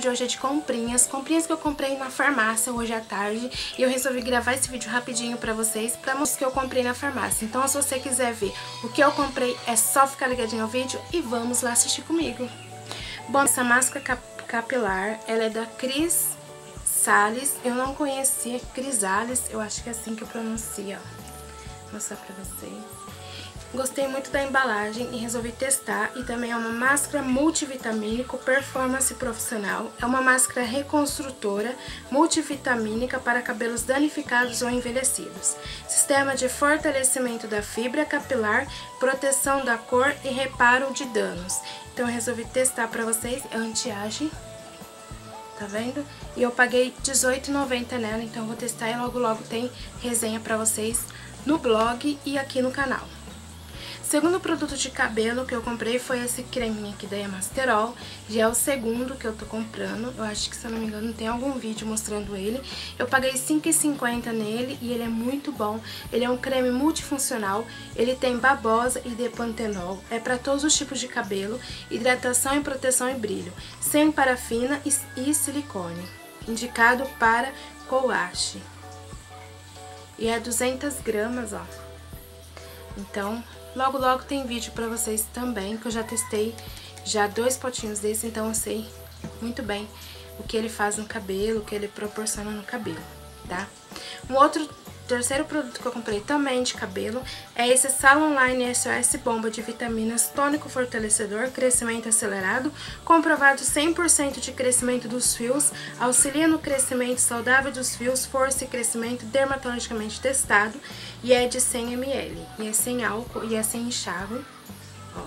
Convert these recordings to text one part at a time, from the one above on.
hoje é de comprinhas que eu comprei na farmácia hoje à tarde. E eu resolvi gravar esse vídeo rapidinho pra vocês, pra mostrar o que eu comprei na farmácia. Então se você quiser ver o que eu comprei, é só ficar ligadinho ao vídeo e vamos lá assistir comigo. Bom, essa máscara capilar, ela é da Cris Sales. Eu não conhecia Crisales, eu acho que é assim que pronuncia, ó. Vou mostrar pra vocês. Gostei muito da embalagem e resolvi testar. E também é uma máscara multivitamínico performance profissional. É uma máscara reconstrutora multivitamínica para cabelos danificados ou envelhecidos. Sistema de fortalecimento da fibra capilar, proteção da cor e reparo de danos. Então eu resolvi testar pra vocês. É anti-age, tá vendo? E eu paguei R$18,90 nela, então eu vou testar e logo tem resenha pra vocês no blog e aqui no canal. Segundo produto de cabelo que eu comprei foi esse creminho aqui da Emasterol. Já é o segundo que eu tô comprando. Eu acho que, se eu não me engano, tem algum vídeo mostrando ele. Eu paguei R$5,50 nele e ele é muito bom. Ele é um creme multifuncional. Ele tem babosa e depantenol. É para todos os tipos de cabelo. Hidratação e proteção e brilho. Sem parafina e silicone. Indicado para coache. E é 200 gramas, ó. Então, logo tem vídeo pra vocês também, que eu já testei já 2 potinhos desse, então eu sei muito bem o que ele faz no cabelo, o que ele proporciona no cabelo, tá? Terceiro produto que eu comprei também de cabelo é esse Salon Line SOS Bomba de Vitaminas Tônico Fortalecedor, crescimento acelerado, comprovado 100% de crescimento dos fios, auxilia no crescimento saudável dos fios, força e crescimento, dermatologicamente testado, e é de 100 ml, e é sem álcool e é sem enxágue, ó.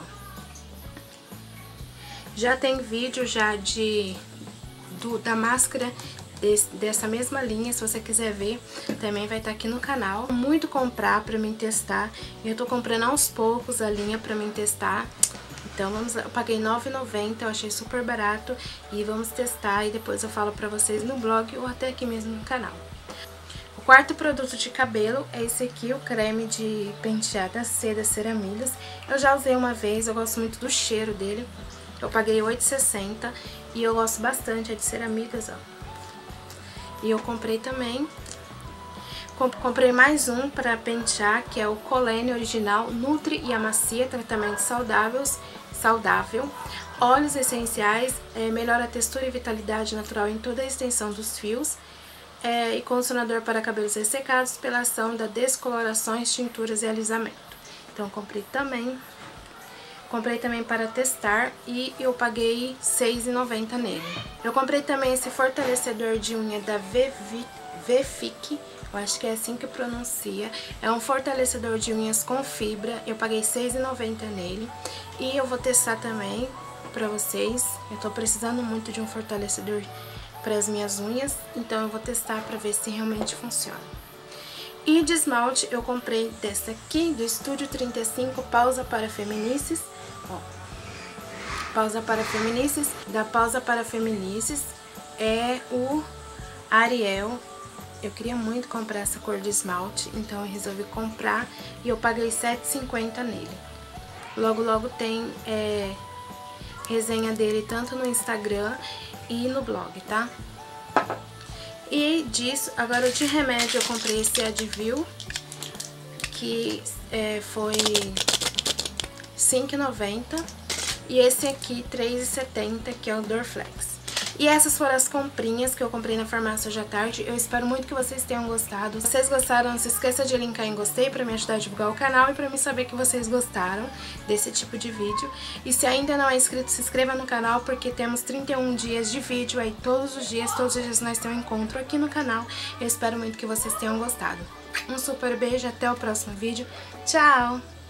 Já tem vídeo já da máscara dessa mesma linha, se você quiser ver, também vai estar aqui no canal. Muito comprar pra mim testar, e eu tô comprando aos poucos a linha pra mim testar. Então eu paguei R$9,90, eu achei super barato, e vamos testar e depois eu falo pra vocês no blog ou até aqui mesmo no canal. O quarto produto de cabelo é esse aqui, o creme de pentear da Seda Ceramidas. Eu já usei uma vez, eu gosto muito do cheiro dele. Eu paguei R$8,60 e eu gosto bastante, é de ceramidas, ó. E eu comprei também, comprei mais um para pentear, que é o Colene Original Nutri e Amacia, tratamento saudável, óleos essenciais, melhora a textura e vitalidade natural em toda a extensão dos fios, e condicionador para cabelos ressecados pela ação da descolorações, tinturas e alisamento. Então comprei também para testar e eu paguei R$6,90 nele. Eu comprei também esse fortalecedor de unha da Vefic, eu acho que é assim que pronuncia. É um fortalecedor de unhas com fibra, eu paguei R$6,90 nele. E eu vou testar também pra vocês. Eu tô precisando muito de um fortalecedor para as minhas unhas, então eu vou testar pra ver se realmente funciona. E de esmalte eu comprei dessa aqui, do Estúdio 35, Pausa para Feminices. Ó, Pausa para Feminices, da Pausa para Feminices é o Ariel. Eu queria muito comprar essa cor de esmalte, então eu resolvi comprar e eu paguei R$7,50 nele. Logo tem resenha dele tanto no Instagram e no blog, tá? E disso, agora de remédio eu comprei esse Advil, que foi R$5,90, e esse aqui R$3,70, que é o Dorflex. E essas foram as comprinhas que eu comprei na farmácia hoje à tarde. Eu espero muito que vocês tenham gostado. Se vocês gostaram, não se esqueça de linkar em gostei pra me ajudar a divulgar o canal e pra mim saber que vocês gostaram desse tipo de vídeo. E se ainda não é inscrito, se inscreva no canal, porque temos 31 dias de vídeo aí todos os dias nós temos um encontro aqui no canal. Eu espero muito que vocês tenham gostado. Um super beijo, até o próximo vídeo. Tchau!